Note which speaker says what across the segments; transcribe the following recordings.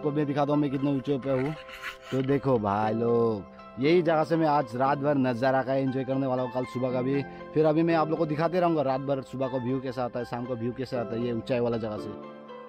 Speaker 1: आपको मैं दिखाता हूँ मैं कितने ऊंचे पे हूँ। तो देखो भाई लोग, यही जगह से मैं आज रात भर नज़ारा का एंजॉय करने वाला हूँ, कल सुबह का भी। फिर अभी मैं आप लोग को दिखाते रहूँगा रात भर सुबह का व्यू कैसा आता है, शाम का व्यू कैसा आता है ये ऊंचाई वाला जगह से।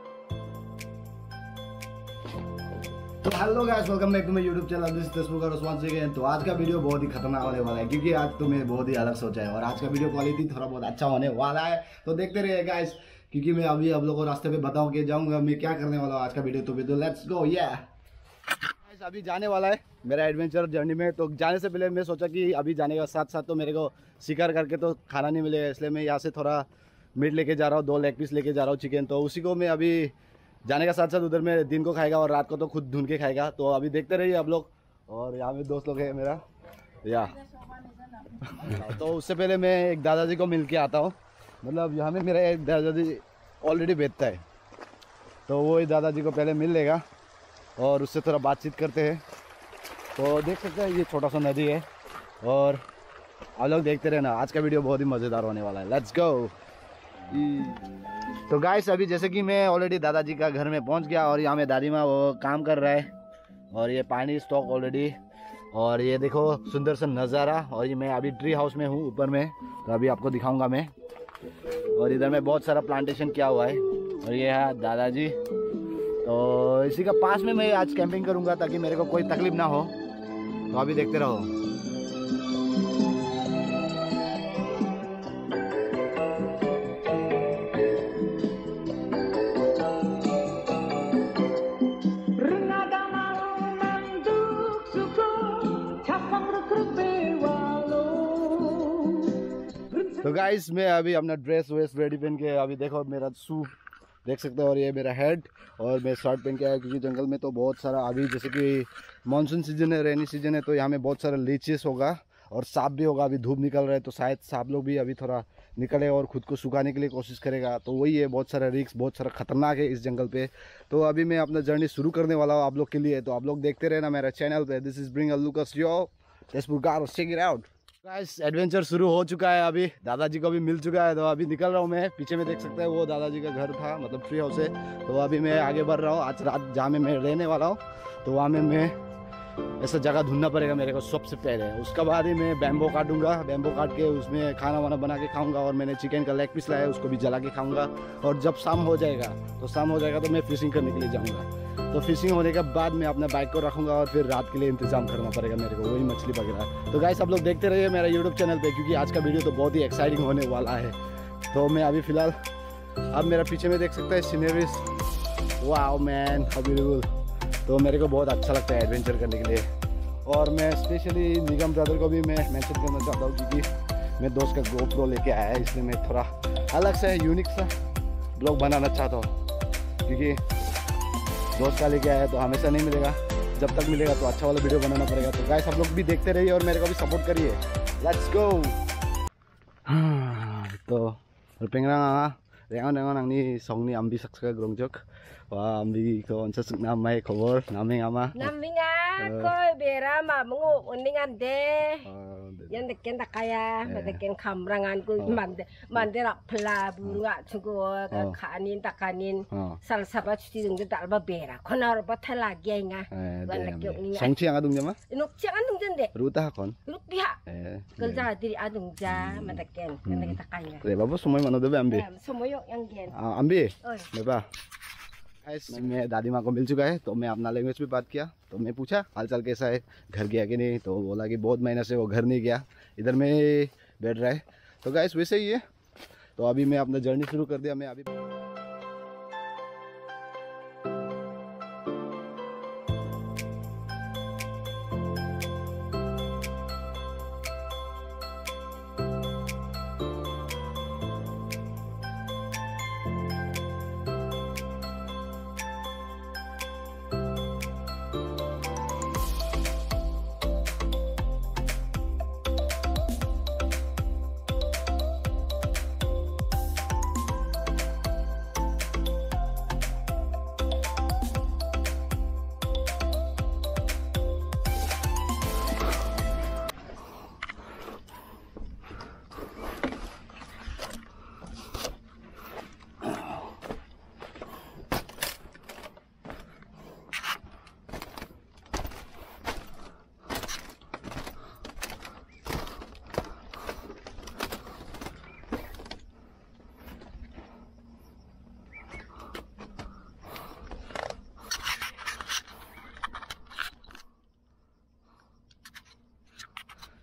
Speaker 1: तो hello guys, welcome back to my YouTube channel. This is Tezpur once again. तो आज का वीडियो बहुत ही खतरनाक होने वाला है, क्योंकि आज तो मैं बहुत ही अलग सोचा है और आज का वीडियो क्वालिटी थोड़ा बहुत अच्छा होने वाला है। तो देखते रहिए गाइस, क्योंकि मैं अभी आप लोगों को रास्ते पे बताऊं कि जाऊंगा मैं क्या करने वाला हूँ आज का वीडियो। तो लेट्स गो। गाइस अभी जाने वाला है मेरा एडवेंचर जर्नी में। तो जाने से पहले मैं सोचा कि अभी जाने के साथ साथ तो मेरे को शिकार करके तो खाना नहीं मिलेगा, इसलिए मैं यहाँ से थोड़ा मीट लेके जा रहा हूँ, 2 लेग पीस लेके जा रहा हूँ चिकन। तो उसी को मैं अभी जाने का साथ साथ उधर में दिन को खाएगा और रात को तो खुद ढूंढ के खाएगा। तो अभी देखते रहिए आप लोग। और यहाँ में दोस्त लोग है मेरा या तो उससे पहले मैं एक दादाजी को मिल के आता हूँ। मतलब यहाँ में मेरा एक दादाजी ऑलरेडी बेचता है, तो वो ही दादाजी को पहले मिल लेगा और उससे थोड़ा बातचीत करते हैं। तो देख सकते हैं ये छोटा सा नदी है और आप लोग देखते रहना, आज का वीडियो बहुत ही मज़ेदार होने वाला है। Let's go. तो गाइस अभी जैसे कि मैं ऑलरेडी दादाजी का घर में पहुंच गया और यहाँ में दादी माँ वो काम कर रहा है और ये पानी स्टॉक ऑलरेडी। और ये देखो सुंदर सा नज़ारा। और ये मैं अभी ट्री हाउस में हूँ ऊपर में, तो अभी आपको दिखाऊंगा मैं। और इधर में बहुत सारा प्लांटेशन किया हुआ है और ये है दादाजी। तो इसी का पास में मैं आज कैंपिंग करूँगा ताकि मेरे को कोई तकलीफ ना हो। तो अभी देखते रहो। तो गाइस मैं अभी अपना ड्रेस वेस रेडी पहन के, अभी देखो मेरा शू देख सकते हो और ये मेरा हेड और मैं शर्ट पहन के आया, क्योंकि जंगल में तो बहुत सारा अभी जैसे कि मानसून सीजन है, रेनी सीजन है, तो यहाँ में बहुत सारा लीचेस होगा और सांप भी होगा। अभी धूप निकल रहा है तो शायद सांप लोग भी अभी थोड़ा निकले और खुद को सुखाने के लिए कोशिश करेगा। तो वही है, बहुत सारा रिस्क, बहुत सारा खतरनाक है इस जंगल पे। तो अभी मैं अपना जर्नी शुरू करने वाला हूँ आप लोग के लिए। तो आप लोग देखते रहना मेरा चैनल पे। दिस इज ब्रिंग अ लुकस यो तेजपुर गारोस, check it out. Guys adventure शुरू हो चुका है, अभी दादाजी को भी मिल चुका है। तो अभी निकल रहा हूँ मैं। पीछे में देख सकते हैं वो दादाजी का घर था, मतलब ट्री हाउस है। तो अभी मैं आगे बढ़ रहा हूँ। आज रात जहाँ में मैं रहने वाला हूँ तो वहाँ में मैं ऐसा जगह ढूंढना पड़ेगा मेरे को सबसे पहले। उसके बाद ही मैं बैम्बो काटूंगा, बैम्बो काट के उसमें खाना वाना बना के खाऊंगा। और मैंने चिकन का लेग पीस लाया है, उसको भी जला के खाऊंगा। और जब शाम हो जाएगा तो मैं फिशिंग करने के लिए जाऊँगा। तो फिशिंग होने के बाद मैं अपना बाइक को रखूंगा और फिर रात के लिए इंतजाम करना पड़ेगा मेरे को, वही मछली वगैरह। तो गाइस आप लोग देखते रहिए मेरा यूट्यूब चैनल पे, क्योंकि आज का वीडियो तो बहुत ही एक्साइटिंग होने वाला है। तो मैं अभी फ़िलहाल अब मेरा पीछे में देख सकते हैं sceneries, wow man how beautiful. तो मेरे को बहुत अच्छा लगता है एडवेंचर करने के लिए। और मैं स्पेशली निगम ब्रदर को भी मैं मेंशन करना चाहता हूँ, क्योंकि मैं दोस्त का GoPro लेके आया है, इसलिए मैं थोड़ा अलग सा यूनिक सा ब्लॉग बनाना चाहता हूँ। क्योंकि दोस्त का लेके आया तो हमेशा नहीं मिलेगा, जब तक मिलेगा तो अच्छा वाला वीडियो बनाना पड़ेगा। तो गाइस आप लोग भी देखते रहिए और मेरे को भी सपोर्ट करिए। Let's go. तो पेंग्रा रेंगाव रेंगाव आंनि संगनि आम्बि सक्सेका ग्रंजक वा आम्बिखौ अनसा सुकना माय खबर नामिं आमा
Speaker 2: naminga koi bera ma mungu uningan de yan deken takaya deken kamrangan ku mande rak pla bunga chugo kanin takanin sal sabat cuti deng de dalba bera konar ba thala genga wan lek ni
Speaker 1: sangchi ang adung jama
Speaker 2: inuk chiang adung jende
Speaker 1: ruta kon
Speaker 2: luk biha kerja diri adung ja madaken deken takaya
Speaker 1: re babu somoy mano debe ambi
Speaker 2: somoy yang gen
Speaker 1: ambi beba। मैं दादी माँ को मिल चुका है, तो मैं अपना language में बात किया। तो मैं पूछा हालचाल कैसा है, घर गया कि नहीं। तो बोला कि बहुत महीने से वो घर नहीं गया, इधर में बैठ रहा है। तो गाइस वैसे ही है। तो अभी मैं अपना जर्नी शुरू कर दिया। मैं अभी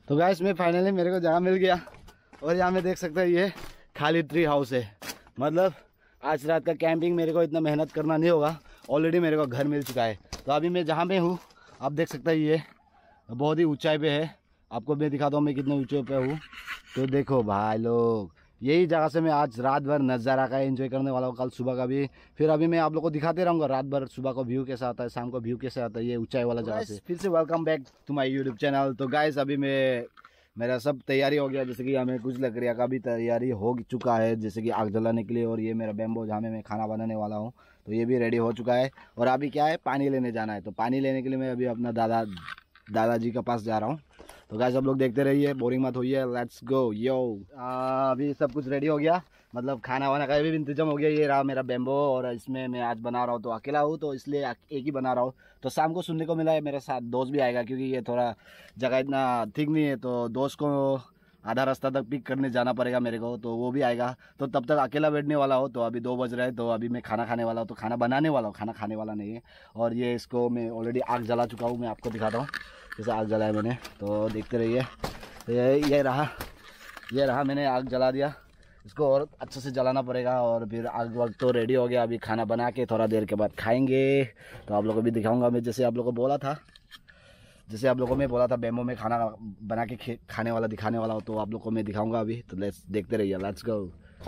Speaker 1: तो गाइस मैं फाइनली मेरे को जगह मिल गया और यहाँ में देख सकते हैं ये खाली ट्री हाउस है। मतलब आज रात का कैंपिंग मेरे को इतना मेहनत करना नहीं होगा, ऑलरेडी मेरे को घर मिल चुका है। तो अभी मैं जहाँ पे हूँ आप देख सकते हैं ये बहुत ही ऊंचाई पे है। आपको मैं दिखाता हूँ मैं कितने ऊंचे पे हूँ। तो देखो भाई लोग, यही जगह से मैं आज रात भर नज़ारा का एंजॉय करने वाला हूँ, कल सुबह का भी। फिर अभी मैं आप लोग को दिखाते रहूँगा रात भर सुबह को व्यू कैसा आता है, शाम को व्यू कैसा आता है ये ऊंचाई वाला जगह से। फिर से welcome back to my YouTube channel. तो गाइस अभी मेरा सब तैयारी हो गया, जैसे कि हमें कुछ लकड़ियाँ का भी तैयारी हो चुका है, जैसे कि आग जलाने के लिए। और ये मेरा बैम्बो जहाँ में मैं खाना बनाने वाला हूँ, तो ये भी रेडी हो चुका है। और अभी क्या है, पानी लेने जाना है। तो पानी लेने के लिए मैं अभी अपना दादाजी के पास जा रहा हूँ। तो गाइस सब लोग देखते रहिए, बोरिंग मत होइए, लेट्स गो यो। अभी सब कुछ रेडी हो गया, मतलब खाना वाना का भी इंतजाम हो गया। ये रहा मेरा बैम्बो और इसमें मैं आज बना रहा हूँ, तो अकेला हूँ तो इसलिए एक ही बना रहा हूँ। तो शाम को सुनने को मिला है मेरे साथ दोस्त भी आएगा, क्योंकि ये थोड़ा जगह इतना ठीक नहीं है, तो दोस्त को आधा रास्ता तक पिक करने जाना पड़ेगा मेरे को, तो वो भी आएगा। तो तब तक अकेला बैठने वाला हो। तो अभी 2 बज रहे हैं, तो अभी मैं खाना खाने वाला हूँ। तो खाना बनाने वाला हूँ, खाना खाने वाला नहीं है। और ये इसको मैं ऑलरेडी आग जला चुका हूँ, मैं आपको दिखाता हूँ जैसे आग जलाया मैंने, तो देखते रहिए। तो ये रहा मैंने आग जला दिया। इसको और अच्छे से जलाना पड़ेगा। और फिर आग वक्त तो रेडी हो गया, अभी खाना बना के थोड़ा देर के बाद खाएंगे। तो आप लोगों को भी दिखाऊंगा मैं, जैसे आप लोगों को बोला था बैम्बो में खाना बना के खाने वाला दिखाने वाला हो, तो आप लोग को मैं दिखाऊंगा अभी। तो देखते रहिए, लेट्स गो।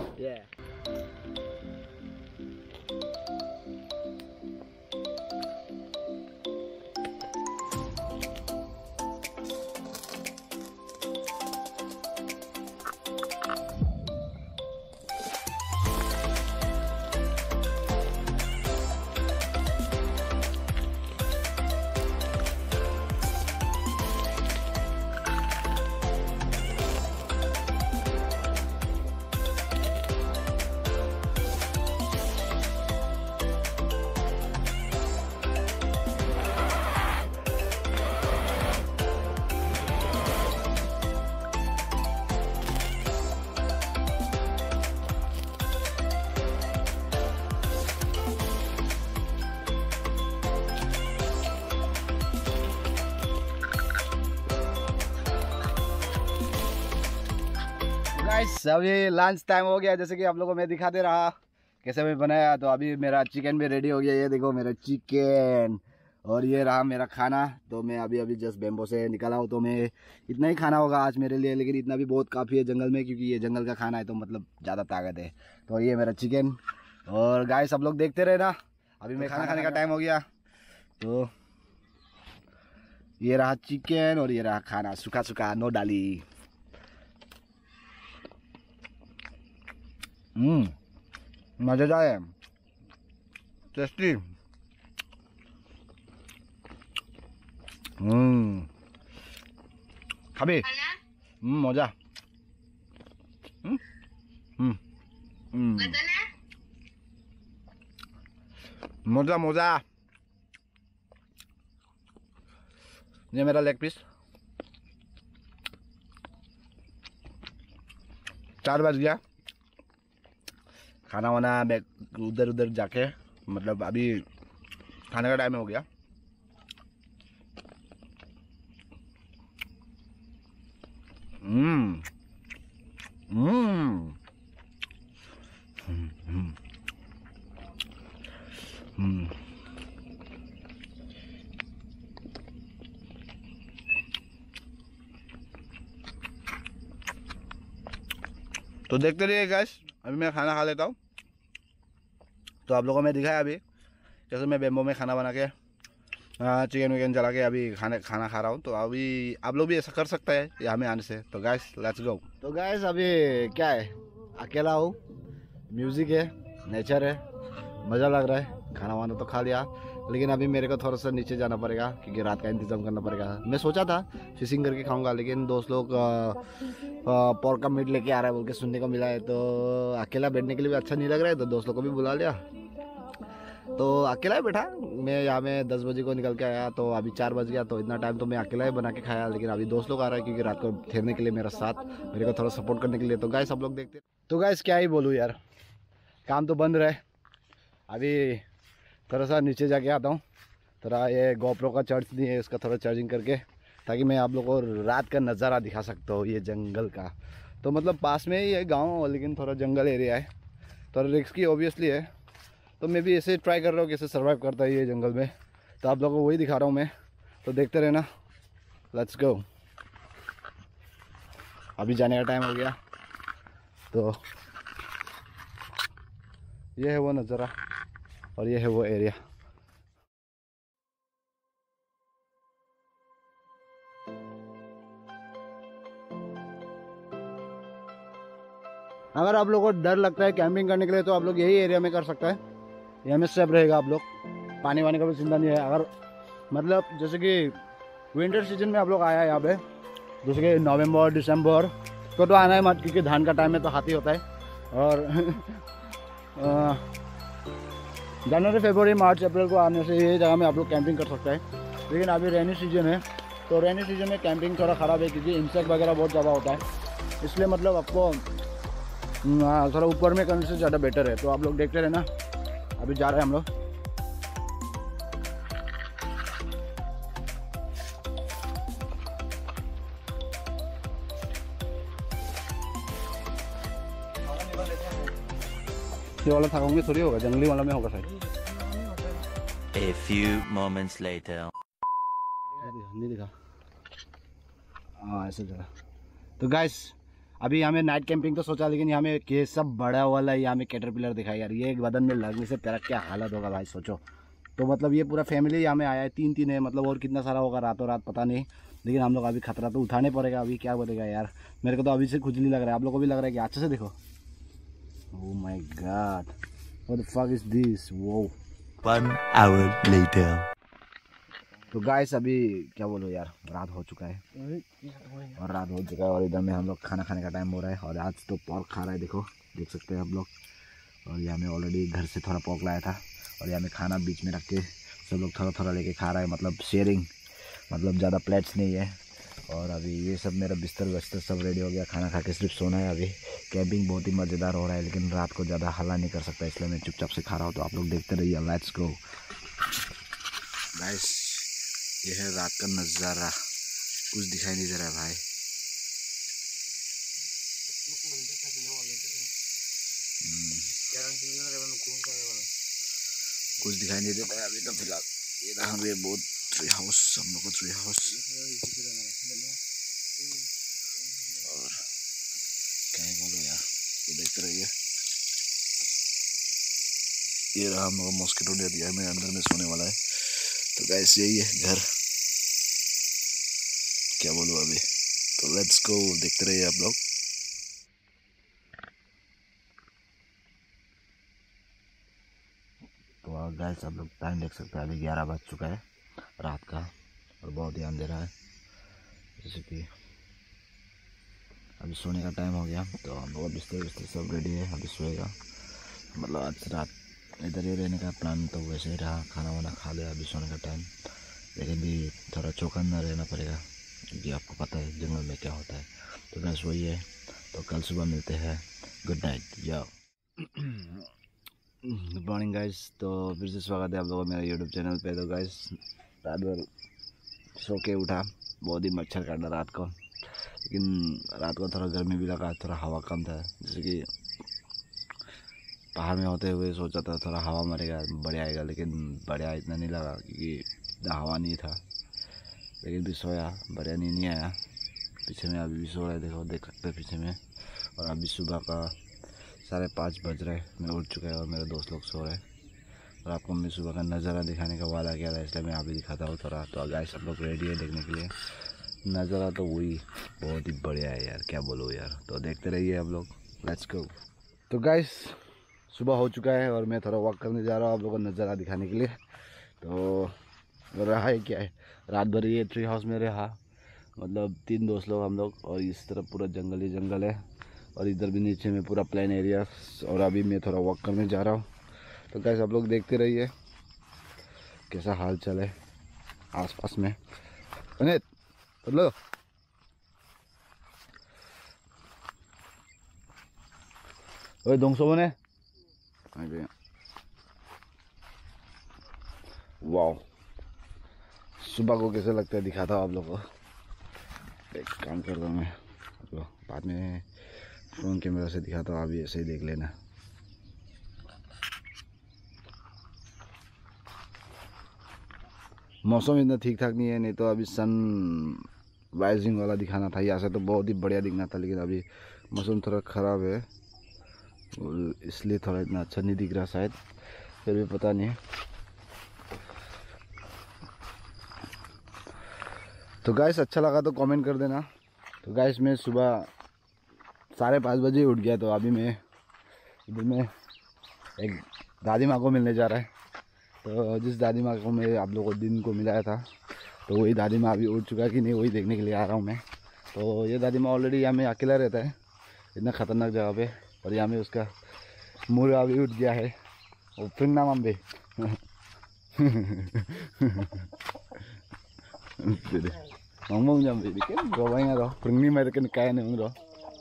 Speaker 1: गाइस अभी लंच टाइम हो गया, जैसे कि आप लोगों को मैं दिखा दे रहा कैसे मैं बनाया। तो अभी मेरा चिकन भी रेडी हो गया, ये देखो मेरा चिकन। और ये रहा मेरा खाना। तो मैं अभी जस्ट बैम्बो से निकला हूँ, तो मैं इतना ही खाना होगा आज मेरे लिए, लेकिन इतना भी बहुत काफ़ी है जंगल में, क्योंकि ये जंगल का खाना है तो मतलब ज़्यादा ताकत है। तो ये मेरा चिकन। और गाइस सब लोग देखते रहे ना, अभी मैं खाना खाने का टाइम हो गया। तो ये रहा चिकन और ये रहा खाना, सूखा सूखा, नो डाली। मज़ेदार है, टेस्टी। खाबी मजा। मजा मजा। ये मेरा लेग पीस। 4 बज गया, खाना वाना उधर जाके, मतलब अभी खाने का टाइम हो गया। तो देखते रहिए गाइस, अभी मैं खाना खा लेता हूँ। तो आप लोगों को मैं दिखाया अभी कैसे मैं बैम्बो में खाना बना के चिकन विकन जला के अभी खाना खा रहा हूँ। तो अभी आप लोग भी ऐसा कर सकते हैं यहाँ में आने से। तो गाइस लेट्स गो। तो गाइस अभी क्या है, अकेला हूँ, म्यूज़िक है, नेचर है, मज़ा लग रहा है। खाना वाना तो खा लिया, लेकिन अभी मेरे को थोड़ा सा नीचे जाना पड़ेगा, क्योंकि रात का इंतज़ाम करना पड़ेगा। मैं सोचा था फिशिंग करके खाऊंगा, लेकिन दोस्त लोग पोर्क का मीट लेके आ रहा है बोल के सुनने को मिला है। तो अकेला बैठने के लिए भी अच्छा नहीं लग रहा है, तो दोस्त लोग को भी बुला लिया। तो अकेला ही बैठा मैं यहाँ में 10 बजे को निकल के आया, तो अभी 4 बज गया। तो इतना टाइम तो मैं अकेला ही बना के खाया, लेकिन अभी दोस्त लोग आ रहा है, क्योंकि रात को ठहरने के लिए मेरा साथ, मेरे को थोड़ा सपोर्ट करने के लिए। तो गाइस सब लोग देखते। तो गाइस क्या ही बोलूँ यार, काम तो बंद रहे। अभी थोड़ा सा नीचे जाके आता हूँ, थोड़ा ये गोप्रो का चार्ज नहीं है, इसका थोड़ा चार्जिंग करके ताकि मैं आप लोगों को रात का नज़ारा दिखा सकता हूँ ये जंगल का। तो मतलब पास में ही है गांव, लेकिन थोड़ा जंगल एरिया है, थोड़ा रिस्की ऑब्वियसली है। तो मैं भी ऐसे ट्राई कर रहा हूँ कैसे सर्वाइव करता है ये जंगल में, तो आप लोगों को वही दिखा रहा हूँ मैं। तो देखते रहना, लेट्स गो। अभी जाने का टाइम हो गया। तो ये है वो नज़ारा और ये है वो एरिया। अगर आप लोगों को डर लगता है कैंपिंग करने के लिए तो आप लोग यही एरिया में कर सकते हैं, यहाँ में सेफ रहेगा। आप लोग पानी वानी का भी चिंता नहीं है। अगर मतलब जैसे कि विंटर सीजन में आप लोग आया है यहाँ पे, जैसे कि नवंबर दिसंबर, तो आना है मत, क्योंकि धान का टाइम में तो हाथी होता है। और जनवरी फरवरी मार्च अप्रैल को आने से ये जगह में आप लोग कैंपिंग कर सकते हैं। लेकिन अभी रेनी सीजन है, तो रेनी सीजन में कैंपिंग थोड़ा ख़राब है, क्योंकि इंसेक्ट वगैरह बहुत ज़्यादा होता है। इसलिए मतलब आपको थोड़ा ऊपर में करने से ज़्यादा बेटर है। तो आप लोग देखते रहना, अभी जा रहे हैं हम लोग। ये वाला थाकोंगे थोड़ी होगा, जंगली वाला में होगा शायद।
Speaker 3: A few moments later.
Speaker 1: नहीं दिखा, हाँ ऐसे जगह। तो गाइस अभी यहाँ में नाइट कैंपिंग तो सोचा, लेकिन यहाँ में के सब बड़ा वाला यहाँ में कैटरपिलर दिखा यार। ये एक बदन में लगने से तेरा क्या हालत होगा भाई, सोचो। तो मतलब ये पूरा फैमिली यहाँ में आया है, 3 है मतलब, और कितना सारा होगा रातों रात पता नहीं। लेकिन हम लोग अभी खतरा तो उठाने पड़ेगा। अभी क्या बोलेगा यार, मेरे को तो अभी से खुजली लग रहा है। आप लोग को भी लग रहा है कि अच्छे से देखो। Oh my God, what the fuck is this? Wow.
Speaker 3: 1 hour later.
Speaker 1: तो गाइस अभी क्या बोलो यार, रात हो चुका है और इधर में हम लोग खाना खाने का टाइम हो रहा है। और आज तो पोर्क खा रहा है, देखो देख सकते हैं आप लोग। और यहाँ में ऑलरेडी घर से थोड़ा पोर्क लाया था, और यहाँ में खाना बीच में रख के सब लोग थोड़ा थोड़ा लेके खा रहा है। मतलब शेयरिंग, मतलब ज़्यादा प्लेट्स नहीं है। और अभी ये सब मेरा बिस्तर वस्तर सब रेडी हो गया, खाना खा के सिर्फ सोना है अभी। कैंपिंग बहुत ही मज़ेदार हो रहा है, लेकिन रात को ज़्यादा हल्ला नहीं कर सकता, इसलिए मैं चुपचाप से खा रहा हूँ। तो आप लोग देखते रहिए, लेट्स गो गाइस। ये है रात का नज़ारा, कुछ दिखाई नहीं दे रहा है भाई। कुछ दिखाई नहीं देता है अभी तो फिलहाल। ये रहा हमें बहुत ट्री हाउस, हम लोग का ट्री हाउस। और क्या ही बोलो यार, ये देखते रहिए। ये रहा हम लोग का मॉस्किटो नेट, दिया में अंदर में सोने वाला है। तो गाइस यही है घर, क्या बोलूँ अभी। तो लेट्स गो, देखते रहिए आप लोग। तो गाइस आप लोग टाइम देख सकते हैं, अभी 11 बज चुका है रात का, और बहुत ही अंधेरा है। जैसे कि अभी सोने का टाइम हो गया, तो हम लोग बिस्तर सब रेडी है, अभी सोएगा। मतलब आज रात इधर ही रहने का प्लान तो वैसे ही रहा। खाना वाना खा लिया, अभी सोने का टाइम। लेकिन भी थोड़ा चौकन्ना रहना पड़ेगा, क्योंकि आपको पता है जंगल में क्या होता है। तो बस वही है। तो कल सुबह मिलते हैं। गुड नाइट, जाओ। Good morning guys. तो फिर से स्वागत है आप लोगों का मेरे यूट्यूब चैनल पे। तो गाइस रात भर सो के उठा, बहुत ही मच्छर काटा रात को। लेकिन रात को थोड़ा गर्मी भी लगा, थोड़ा हवा कम था। जैसे कि पहाड़ में होते हुए सोचा था थोड़ा हवा मरेगा, बढ़िया आएगा, लेकिन बढ़िया इतना नहीं लगा, क्योंकि इतना हवा नहीं था। लेकिन भी सोया, बढ़िया नहीं आया। पीछे में अभी भी सो रहा है, देखो देख सकते हैं पीछे में। और अभी सुबह का 5:30 बज रहा है, मैं उठ चुका है और मेरे दोस्त लोग सो रहे हैं। और आपको मैं सुबह का नज़ारा दिखाने का वादा किया था, इसलिए मैं अभी दिखाता हूँ थोड़ा। तो गाइस सब लोग रेडी है देखने के लिए। नज़ारा तो वही बहुत ही बढ़िया है यार, क्या बोलो यार। तो देखते रहिए आप लोग, लेट्स गो। तो गाइस सुबह हो चुका है और मैं थोड़ा वॉक करने जा रहा हूँ आप लोगों को नज़ारा दिखाने के लिए। तो रहा है क्या है, रात भर ये ट्री हाउस में रहा। मतलब 3 दोस्त लोग हम लोग, और इस तरफ पूरा जंगल ही जंगल है, और इधर भी नीचे में पूरा प्लेन एरिया। और अभी मैं थोड़ा वॉक करने जा रहा हूँ। तो गाइस आप लोग देखते रहिए कैसा हाल चाल है आसपास में। लो ओए दोंगसो बने। वाओ, सुबह को कैसे लगता है दिखाता हूँ आप लोगों को। एक काम कर रहा हूँ मैं आपको बाद में फ़ोन कैमरा से दिखाता हूँ, अभी ऐसे ही देख लेना। मौसम इतना ठीक ठाक नहीं है, नहीं तो अभी सन राइजिंग वाला दिखाना था, यहाँ से तो बहुत ही बढ़िया दिखना था, लेकिन अभी मौसम थोड़ा ख़राब है इसलिए थोड़ा इतना अच्छा नहीं दिख रहा शायद, फिर भी पता नहीं। तो गाइस अच्छा लगा तो कमेंट कर देना। तो गाइस मैं सुबह 5:30 बजे उठ गया, तो अभी मैं इधर में एक दादी माँ को मिलने जा रहा है। तो जिस दादी माँ को मैं आप लोगों को दिन को मिलाया था, तो वही दादी माँ अभी उठ चुका कि नहीं वही देखने के लिए आ रहा हूँ मैं। तो ये दादी माँ ऑलरेडी यहाँ में अकेला रहता है इतना ख़तरनाक जगह पे, और यहाँ में उसका मुर्गा अभी उठ गया है। वो फिर नाम Ambe ngomong jam ini kan gawainya roh perni mai kan kaya nih roh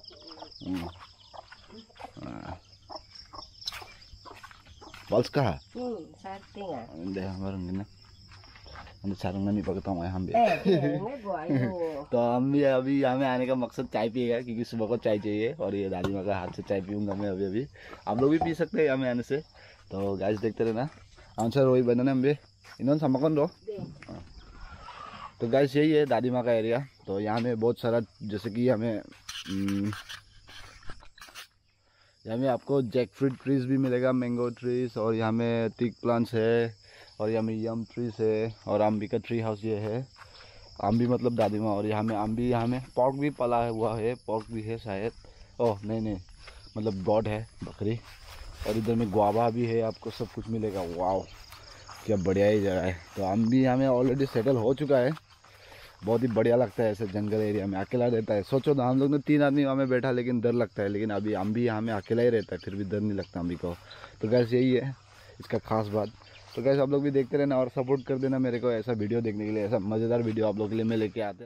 Speaker 1: balls kah
Speaker 2: sarting ah
Speaker 1: deh bareng gini अंदर सारंग नहीं पकड़ता हूँ हम भी तो हम भी अभी यहाँ में आने का मकसद चाय पिएगा, क्योंकि सुबह को चाय चाहिए, और ये दादी माँ का हाथ से चाय पीऊँगा मैं अभी। आप लोग भी पी सकते हैं यहाँ में आने से। तो गाइस देखते रहना। आंसर वही बनना हम भी इन्होंने समकन दो। तो गाइस यही है दादी माँ का एरिया। तो यहाँ में बहुत सारा जैसे कि यहाँ में आपको जैक फ्रूट ट्रीज भी मिलेगा, मैंगो ट्रीज, और यहाँ में टीक प्लांट्स है, और यहाँ में यम ट्रीज है, और आम्बी का ट्री हाउस ये है। आम्बी मतलब दादी माँ। और यहाँ में आम्बी, यहाँ में पॉर्क भी पला हुआ है, पॉर्क भी है शायद, ओह नहीं मतलब गॉड है बकरी। और इधर में गुआवा भी है, आपको सब कुछ मिलेगा। वाओ क्या बढ़िया ही जगह है। तो आम्बी यहाँ में ऑलरेडी सेटल हो चुका है, बहुत ही बढ़िया लगता है ऐसे जंगल एरिया में अकेला रहता है। सोचो ना हम लोग ने 3 आदमी वहाँ में बैठा, लेकिन डर लगता है, लेकिन अभी अम्बी यहाँ में अकेला ही रहता है, फिर भी डर नहीं लगता अम्बी को। तो गैस यही है इसका खास बात। तो गैस आप लोग भी देखते रहना और सपोर्ट कर देना मेरे को ऐसा वीडियो देखने के लिए, ऐसा मज़ेदार वीडियो आप लोग के लिए मैं लेके आते।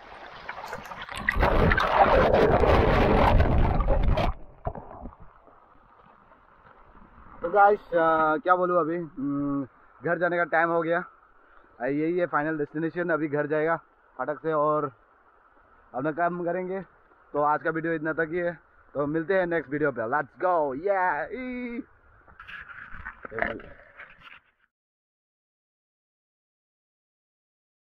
Speaker 1: तो गाइस क्या बोलूँ, अभी घर जाने का टाइम हो गया। यही है फाइनल डेस्टिनेशन, अभी घर जाएगा फटक से और अपना काम करेंगे। तो आज का वीडियो इतना तक ही है, तो मिलते हैं नेक्स्ट वीडियो पे। लेट्स गो।